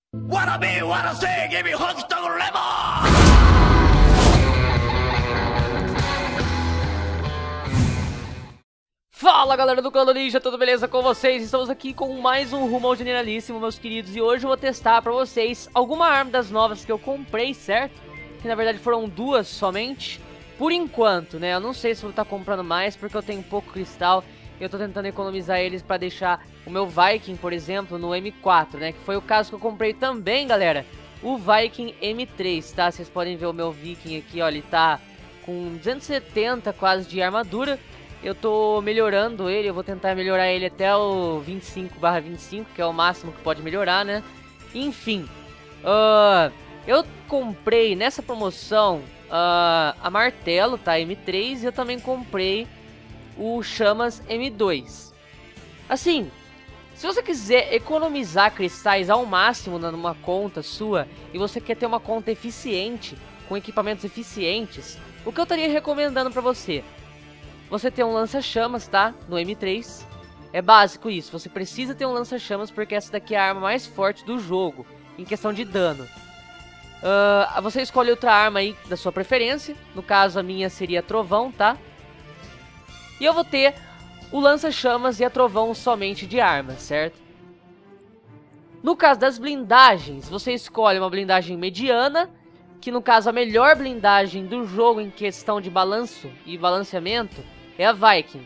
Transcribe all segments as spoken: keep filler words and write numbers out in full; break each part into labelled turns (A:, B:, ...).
A: Wanna be, wanna say, give me hugs to lemon!
B: Fala galera do Clã Ninja, tudo beleza com vocês? Estamos aqui com mais um Rumo ao Generalíssimo, meus queridos. E hoje eu vou testar pra vocês alguma arma das novas que eu comprei, certo? Que na verdade foram duas somente. Por enquanto, né? Eu não sei se eu vou estar comprando mais, porque eu tenho pouco cristal. E eu tô tentando economizar eles pra deixar o meu Viking, por exemplo, no M quatro, né? Que foi o caso que eu comprei também, galera. O Viking M três, tá? Vocês podem ver o meu Viking aqui, ó. Ele tá com duzentos e setenta quase de armadura. Eu tô melhorando ele, eu vou tentar melhorar ele até o vinte e cinco barra vinte e cinco, que é o máximo que pode melhorar, né? Enfim, uh, eu comprei nessa promoção uh, a Martelo, tá? M três, e eu também comprei o Chamas M dois. Assim, se você quiser economizar cristais ao máximo numa conta sua, e você quer ter uma conta eficiente, com equipamentos eficientes, o que eu estaria recomendando pra você? Você tem um lança-chamas, tá? No M três. É básico isso. Você precisa ter um lança-chamas porque essa daqui é a arma mais forte do jogo, em questão de dano. Uh, você escolhe outra arma aí da sua preferência. No caso, a minha seria trovão, tá? E eu vou ter o lança-chamas e a trovão somente de arma, certo? No caso das blindagens, você escolhe uma blindagem mediana, que no caso a melhor blindagem do jogo em questão de balanço e balanceamento é a Viking.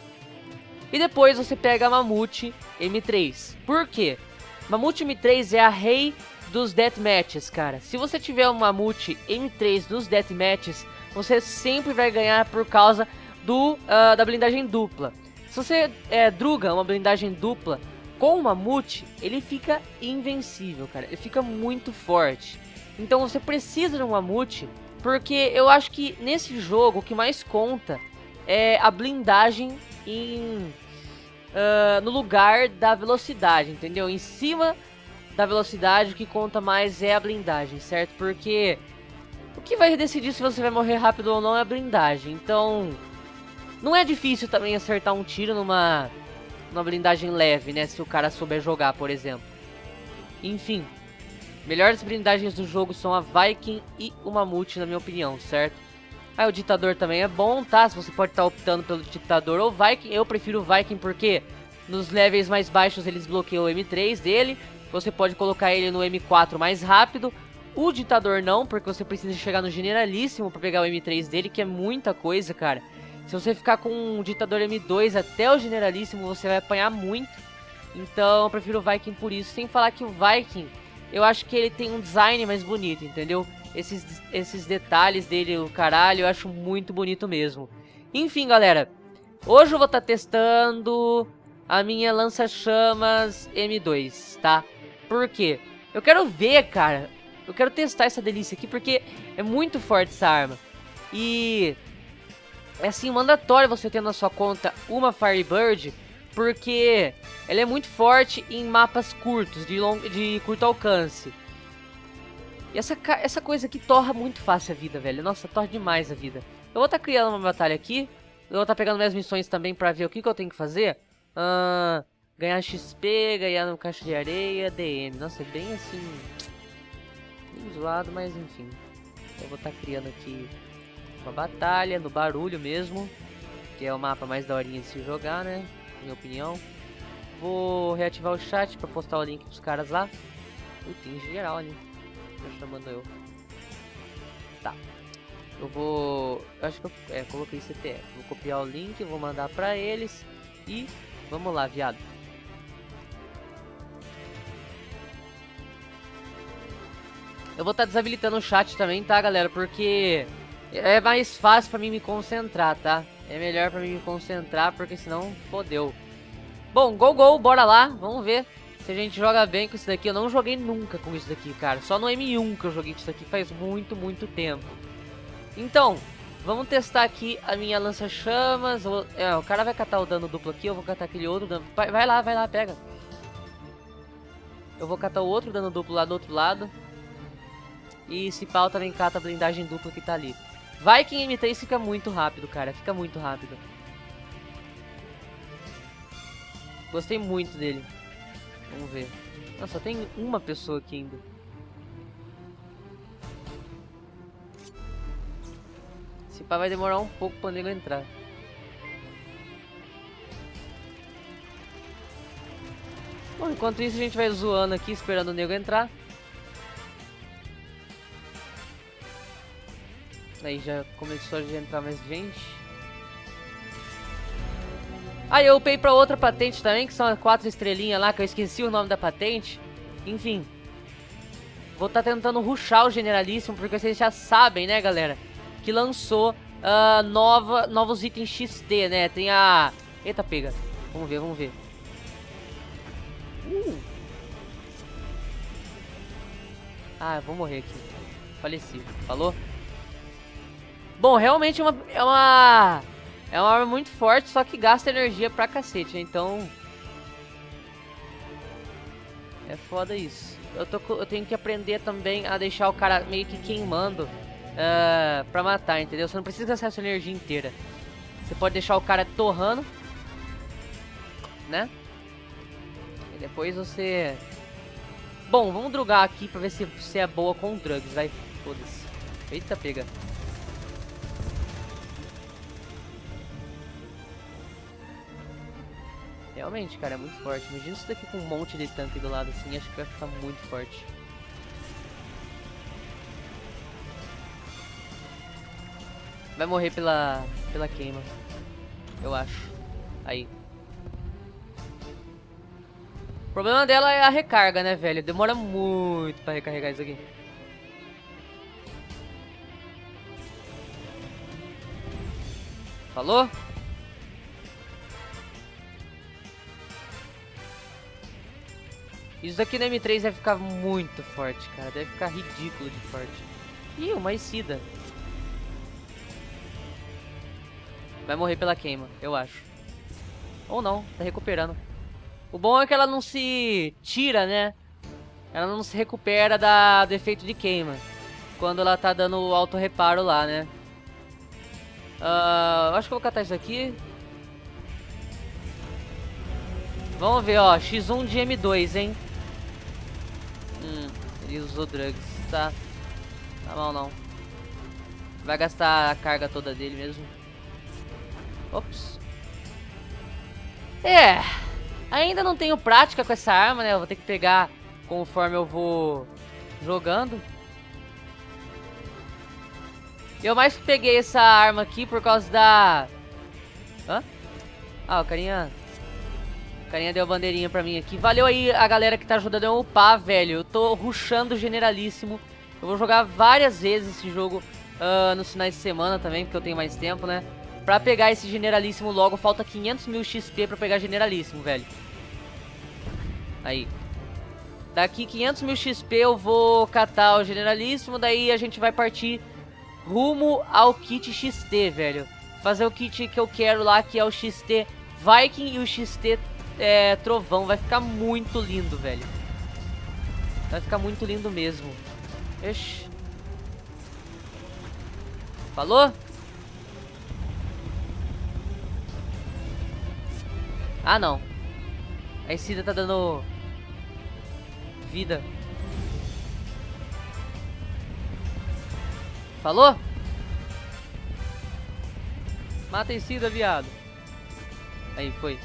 B: E depois você pega a Mamute M três. Por quê? Mamute M três é a rei dos deathmatches, cara. Se você tiver uma Mamute M três dos deathmatches, você sempre vai ganhar por causa do, uh, da blindagem dupla. Se você é, druga uma blindagem dupla com o Mamute, ele fica invencível, cara. Ele fica muito forte. Então você precisa de um Mamute, porque eu acho que nesse jogo o que mais conta é a blindagem em, uh, no lugar da velocidade, entendeu? Em cima da velocidade o que conta mais é a blindagem, certo? Porque o que vai decidir se você vai morrer rápido ou não é a blindagem. Então não é difícil também acertar um tiro numa, numa blindagem leve, né? Se o cara souber jogar, por exemplo. Enfim. Melhores blindagens do jogo são a Viking e o Mamute, na minha opinião, certo? Aí o Ditador também é bom, tá? Se você pode estar optando pelo Ditador ou Viking. Eu prefiro o Viking porque nos levels mais baixos eles bloqueiam o M três dele. Você pode colocar ele no M quatro mais rápido. O Ditador não, porque você precisa chegar no Generalíssimo para pegar o M três dele, que é muita coisa, cara. Se você ficar com o Ditador M dois até o Generalíssimo, você vai apanhar muito. Então eu prefiro o Viking por isso. Sem falar que o Viking, eu acho que ele tem um design mais bonito, entendeu? Esses, esses detalhes dele, o caralho, eu acho muito bonito mesmo. Enfim, galera. Hoje eu vou estar testando a minha lança-chamas M dois, tá? Por quê? Eu quero ver, cara. Eu quero testar essa delícia aqui, porque é muito forte essa arma. E é assim, mandatório você ter na sua conta uma Firebird, porque ela é muito forte em mapas curtos, de, long, de curto alcance. E essa, essa coisa aqui torra muito fácil a vida, velho. Nossa, torra demais a vida. Eu vou estar tá criando uma batalha aqui. Eu vou estar tá pegando minhas missões também pra ver o que, que eu tenho que fazer. Uh, ganhar X P, ganhar no caixa de areia, D M. Nossa, é bem assim... bem zoado, mas enfim. Eu vou estar tá criando aqui uma batalha no barulho mesmo. Que é o mapa mais daorinha de se jogar, né? Minha opinião. Vou reativar o chat pra postar o link pros caras lá. Ui, tem geral ali. Tô chamando eu. Tá. Eu vou... eu acho que eu é, coloquei C T F. Vou copiar o link, vou mandar pra eles. E vamos lá, viado. Eu vou estar tá desabilitando o chat também, tá, galera? Porque é mais fácil pra mim me concentrar, tá? É melhor pra mim me concentrar, porque senão fodeu. Bom, go, go, bora lá. Vamos ver se a gente joga bem com isso daqui. Eu não joguei nunca com isso daqui, cara. Só no M um que eu joguei com isso daqui faz muito, muito tempo. Então, vamos testar aqui a minha lança-chamas. É, o cara vai catar o dano duplo aqui, eu vou catar aquele outro dano. Vai, vai lá, vai lá, pega. Eu vou catar o outro dano duplo lá do outro lado. E se pau também cata a blindagem dupla que tá ali. Viking M três fica muito rápido, cara. Fica muito rápido. Gostei muito dele. Vamos ver. Nossa, só tem uma pessoa aqui ainda. Esse pá vai demorar um pouco pra nego entrar. Bom, enquanto isso a gente vai zoando aqui, esperando o nego entrar. Aí já começou a entrar mais gente. Ah, eu upei pra outra patente também, que são as quatro estrelinhas lá, que eu esqueci o nome da patente. Enfim. Vou estar tá tentando rushar o Generalíssimo, porque vocês já sabem, né, galera? Que lançou uh, nova, novos itens X T, né? Tem a... Eita, pega. Vamos ver, vamos ver. Uh. Ah, eu vou morrer aqui. Faleci. Falou? Bom, realmente é uma, é uma... É uma arma muito forte, só que gasta energia pra cacete, né? Então... É foda isso. Eu, tô, eu tenho que aprender também a deixar o cara meio que queimando uh, pra matar, entendeu? Você não precisa gastar sua energia inteira. Você pode deixar o cara torrando, né? E depois você... Bom, vamos drugar aqui pra ver se você é boa com drugs. Vai, foda-se. Eita, pega. Realmente, cara, é muito forte. Imagina isso daqui com um monte de tanque do lado assim. Acho que vai ficar muito forte. Vai morrer pela, pela queima. Eu acho. Aí. O problema dela é a recarga, né, velho? Demora muito pra recarregar isso aqui. Falou? Isso daqui no M três deve ficar muito forte, cara. Deve ficar ridículo de forte. Ih, uma Icida. Vai morrer pela queima, eu acho. Ou não, tá recuperando. O bom é que ela não se tira, né? Ela não se recupera da, do efeito de queima. Quando ela tá dando o auto reparo lá, né? Uh, acho que eu vou catar isso aqui. Vamos ver, ó. X um de M dois, hein? Hum, ele usou drugs, tá? Tá mal não. Vai gastar a carga toda dele mesmo. Ops. É. Ainda não tenho prática com essa arma, né? Eu vou ter que pegar conforme eu vou jogando. Eu mais que peguei essa arma aqui por causa da... Hã? Ah, o carinha... O carinha deu a bandeirinha pra mim aqui. Valeu aí a galera que tá ajudando a upar, velho. Eu tô rushando o Generalíssimo. Eu vou jogar várias vezes esse jogo uh, nos finais de semana também, porque eu tenho mais tempo, né? Pra pegar esse Generalíssimo logo, falta quinhentos mil X P pra pegar Generalíssimo, velho. Aí. Daqui quinhentos mil X P eu vou catar o Generalíssimo, daí a gente vai partir rumo ao kit X T, velho. Fazer o kit que eu quero lá, que é o X T Viking e o X T é, Trovão. Vai ficar muito lindo, velho. Vai ficar muito lindo mesmo. Ixi. Falou? Ah, não. A Icida tá dando vida. Falou? Mata a Icida, viado. Aí, foi.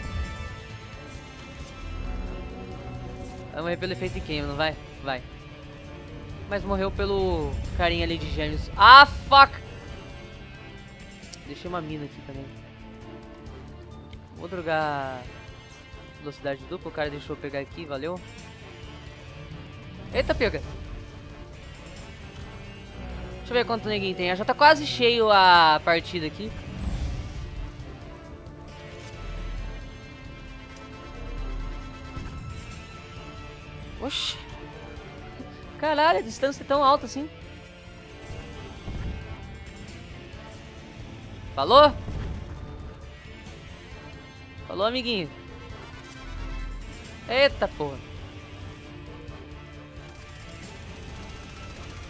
B: Vai morrer pelo efeito de queima, não vai? Vai. Mas morreu pelo carinha ali de gêmeos. Ah, fuck! Deixei uma mina aqui também. Vou drogar velocidade dupla. O cara deixou eu pegar aqui, valeu. Eita, pega. Deixa eu ver quanto neguinho tem. Já tá quase cheio a partida aqui. Oxi. Caralho, a distância é tão alta assim. Falou? Falou, amiguinho. Eita, porra.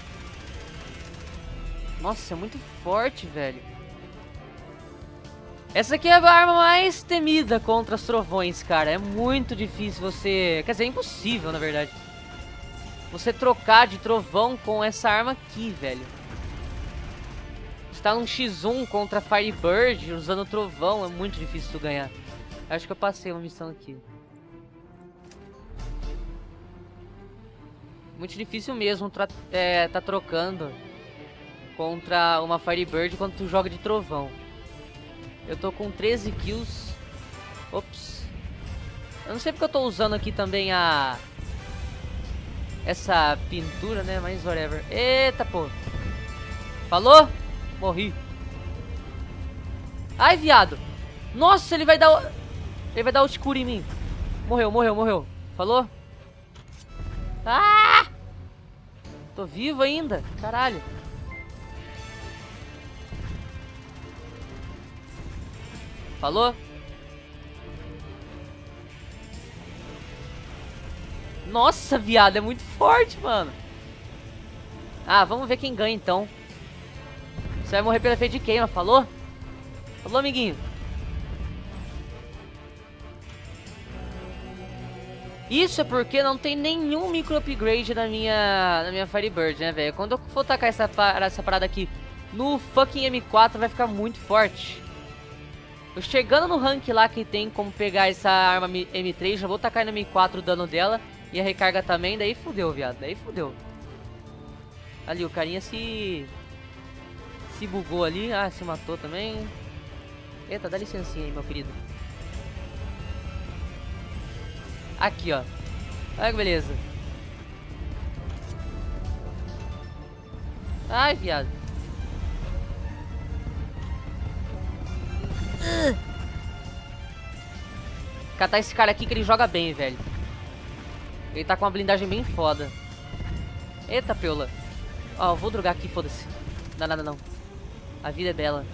B: Nossa, é muito forte, velho. Essa aqui é a arma mais temida contra os trovões, cara. É muito difícil você... Quer dizer, é impossível, na verdade. Você trocar de trovão com essa arma aqui, velho. Você tá num xis um contra Firebird usando trovão. É muito difícil tu ganhar. Acho que eu passei uma missão aqui. Muito difícil mesmo é, tá trocando contra uma Firebird quando tu joga de trovão. Eu tô com treze kills. Ops. Eu não sei porque eu tô usando aqui também a... essa pintura, né? Mas whatever. Eita, pô. Falou? Morri. Ai, viado. Nossa, ele vai dar... Ele vai dar o escuro em mim. Morreu, morreu, morreu. Falou? Ah! Tô vivo ainda. Caralho. Falou? Nossa, viado, é muito forte, mano. Ah, vamos ver quem ganha, então. Você vai morrer pelo efeito de queima, falou? Falou, amiguinho? Isso é porque não tem nenhum micro upgrade na minha, na minha Firebird, né, velho? Quando eu for tacar essa, essa parada aqui no fucking M quatro, vai ficar muito forte. Eu chegando no rank lá que tem como pegar essa arma M três, já vou tacar no M quatro o dano dela. E a recarga também, daí fudeu, viado. Daí fudeu. Ali, o carinha se... Se bugou ali. Ah, se matou também. Eita, dá licencinha aí, meu querido. Aqui, ó. Olha que beleza. Ai, viado. Uh. Catar esse cara aqui que ele joga bem, velho. Ele tá com uma blindagem bem foda. Eita, peula. Ó, eu vou drogar aqui, foda-se. Não dá nada não. A vida é bela.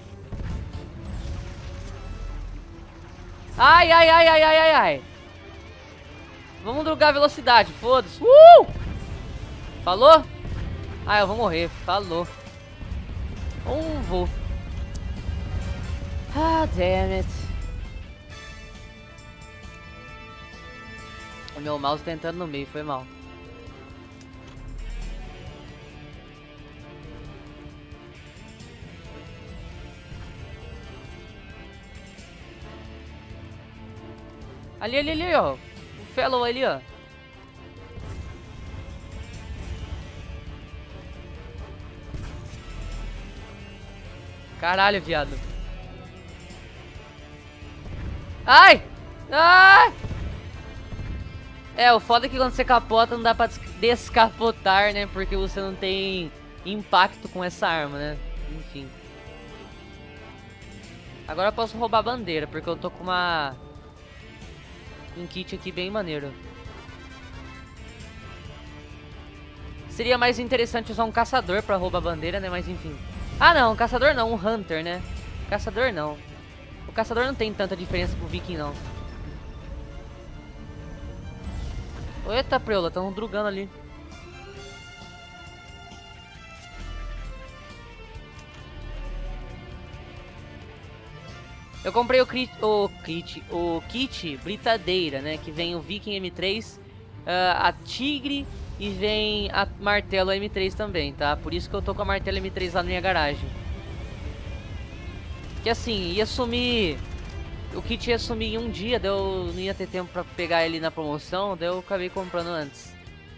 B: Ai, ai, ai, ai, ai, ai, ai. Vamos drogar a velocidade, foda-se. Uh! Falou? Ah, eu vou morrer. Falou. Ou vou. Ah, damn it. O meu mouse tá entrando no meio, foi mal. Ali, ali, ali, ó. O fellow ali, ó. Caralho, viado. Ai! Ai! É, o foda é que quando você capota não dá pra descapotar, né? Porque você não tem impacto com essa arma, né? Enfim. Agora eu posso roubar a bandeira, porque eu tô com uma... um kit aqui bem maneiro. Seria mais interessante usar um caçador pra roubar a bandeira, né? Mas enfim. Ah, não, um caçador não, um hunter, né? Caçador não. O caçador não tem tanta diferença pro viking, não. Eita, preula, tão drugando ali. Eu comprei o kit, o kit, o kit britadeira, né? Que vem o Viking M três, uh, a Tigre e vem a martelo M três também, tá? Por isso que eu tô com a martelo M três lá na minha garagem. Que assim, ia sumir... O kit ia sumir em um dia, daí eu não ia ter tempo pra pegar ele na promoção, daí eu acabei comprando antes.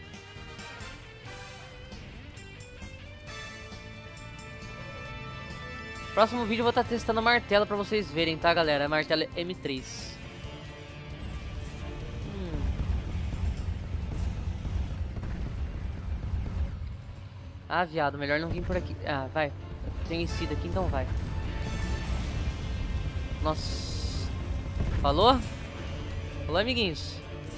B: Próximo vídeo eu vou estar testando a martelo pra vocês verem, tá, galera? A martelo M três. Hum. Ah, viado, melhor não vir por aqui. Ah, vai. Tem esse daqui, então vai. Nossa. Falou? Falou, amiguinhos.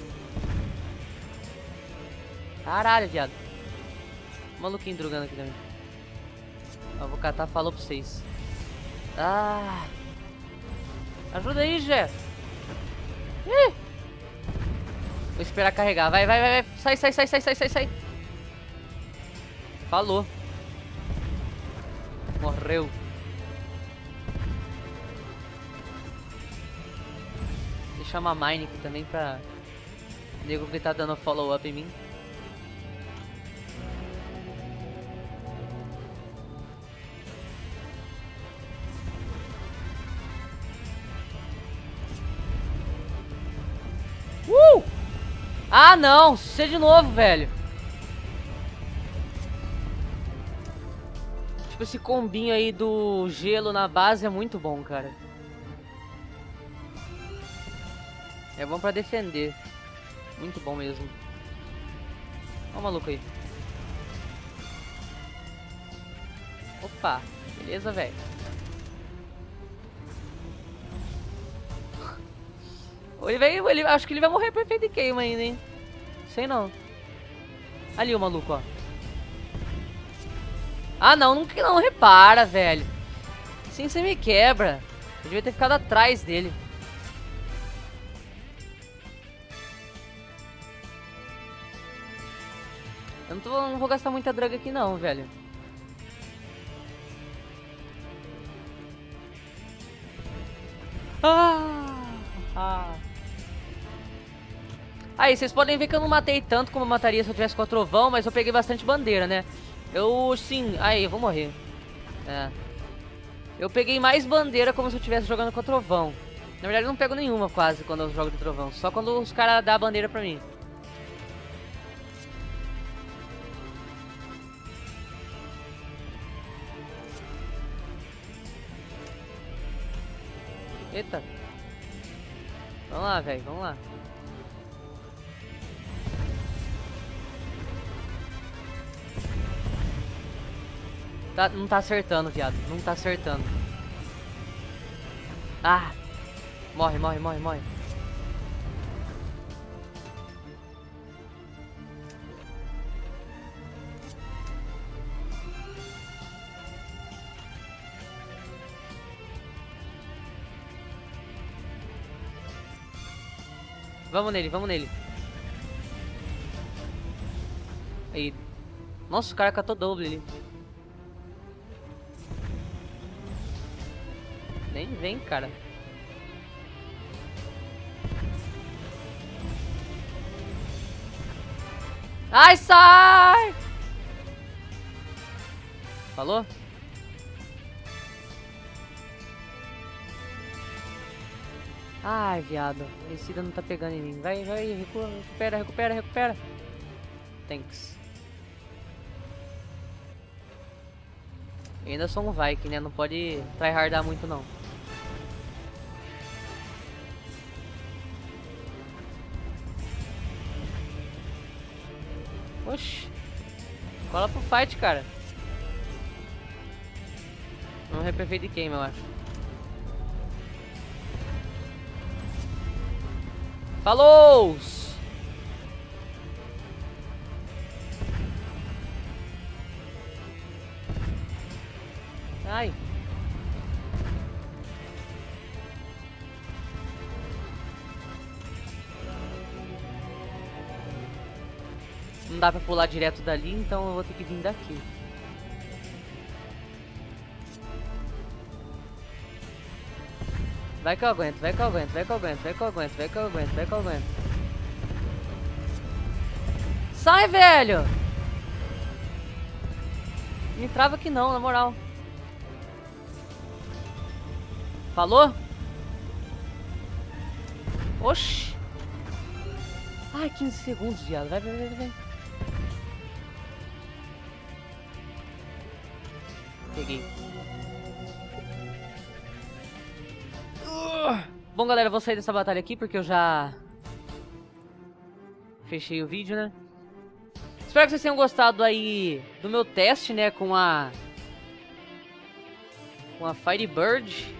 B: Caralho, viado. Maluquinho drogando aqui também. Eu vou catar, falou pra vocês. Ah. Ajuda aí, Jé. Ih. Vou esperar carregar. Vai, vai, vai, vai. Sai, sai, sai, sai, sai, sai, sai. Falou. Morreu. chamar Mine aqui também pra... nego que tá dando follow up em mim. Uh! Ah, não! Você de novo, velho. Tipo, esse combinho aí do gelo na base é muito bom, cara. É bom pra defender. Muito bom mesmo. Olha o maluco aí. Opa, beleza, velho. Ele vai, ele, acho que ele vai morrer perfeito e queima ainda, hein? Sei não. Ali o maluco, ó. Ah, não, não, não repara, velho. Assim você me quebra. Eu devia ter ficado atrás dele. Eu não, tô, não vou gastar muita droga aqui não, velho. Ah! Ah! Aí, vocês podem ver que eu não matei tanto como eu mataria se eu tivesse com a trovão, mas eu peguei bastante bandeira, né? Eu, sim... Aí, eu vou morrer. É. Eu peguei mais bandeira como se eu estivesse jogando com a trovão. Na verdade, eu não pego nenhuma quase quando eu jogo de trovão. Só quando os caras dão a bandeira pra mim. Eita. Vamos lá, velho. Vamos lá. Tá, não tá acertando, viado. Não tá acertando. Ah! Morre, morre, morre, morre. Vamos nele, vamos nele. Aí. Nossa, o cara catou doble ali. Nem vem, cara. Ai, sai! Falou? Ai, viado. Esse não tá pegando em mim. Vai, vai, recua, recupera, recupera, recupera. Thanks. Eu ainda sou um Viking, né? Não pode tryhardar muito, não. Oxi. Cola pro fight, cara. Vamos reperfeito de queima, eu acho. Falou! Ai. Não dá pra pular direto dali, então eu vou ter que vir daqui. Vai que eu aguento, vai que eu aguento, vai que eu aguento, vai que eu aguento, vai que eu aguento, vai que eu aguento. Sai, velho! Me trava aqui não, na moral. Falou? Oxi! Ai, quinze segundos, viado. Vai, vai, vai, vai. Peguei. Uh! Bom, galera, eu vou sair dessa batalha aqui porque eu já fechei o vídeo, né? Espero que vocês tenham gostado aí do meu teste, né, com a com a Firebird.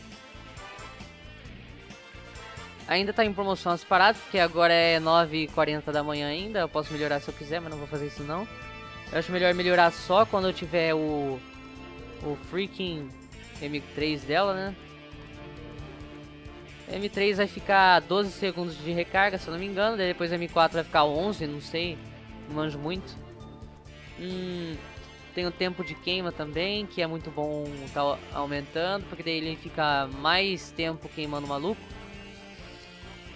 B: Ainda tá em promoção as paradas, porque agora é nove e quarenta da manhã ainda. Eu posso melhorar se eu quiser, mas não vou fazer isso não. Eu acho melhor melhorar só quando eu tiver o o freaking M três dela, né? M três vai ficar doze segundos de recarga, se eu não me engano. Daí depois M quatro vai ficar onze, não sei. Não manjo muito. Hum, tem o tempo de queima também, que é muito bom tá aumentando, porque daí ele fica mais tempo queimando o maluco.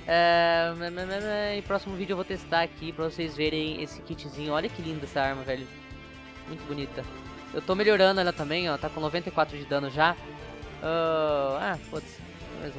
B: É... E próximo vídeo eu vou testar aqui pra vocês verem esse kitzinho. Olha que linda essa arma, velho. Muito bonita. Eu tô melhorando ela também, ó. Tá com noventa e quatro de dano já. Uh... Ah, foda-se. Mais um.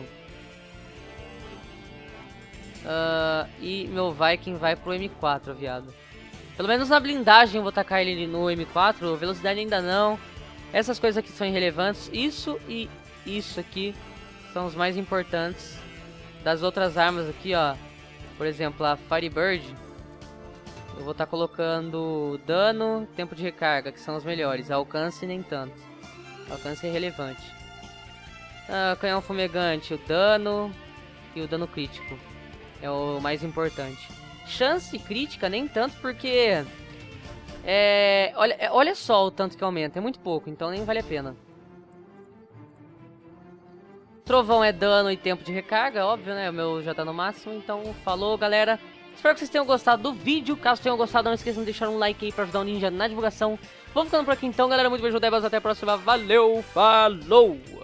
B: Uh... E meu Viking vai pro M quatro, viado. Pelo menos na blindagem eu vou tacar ele no M quatro. Velocidade ainda não. Essas coisas aqui são irrelevantes. Isso e isso aqui são os mais importantes. Das outras armas aqui, ó. Por exemplo, a Firebird. Eu vou estar tá colocando dano, tempo de recarga, que são os melhores. Alcance nem tanto. Alcance é relevante. Ah, canhão fumegante, o dano e o dano crítico. É o mais importante. Chance crítica nem tanto, porque... É, olha, olha só o tanto que aumenta. É muito pouco, então nem vale a pena. Trovão é dano e tempo de recarga, óbvio, né? O meu já tá no máximo, então falou, galera. Espero que vocês tenham gostado do vídeo. Caso tenham gostado, não esqueçam de deixar um like aí pra ajudar o Ninja na divulgação. Vou ficando por aqui então, galera. Muito beijo, Debas. Até a próxima. Valeu, falou!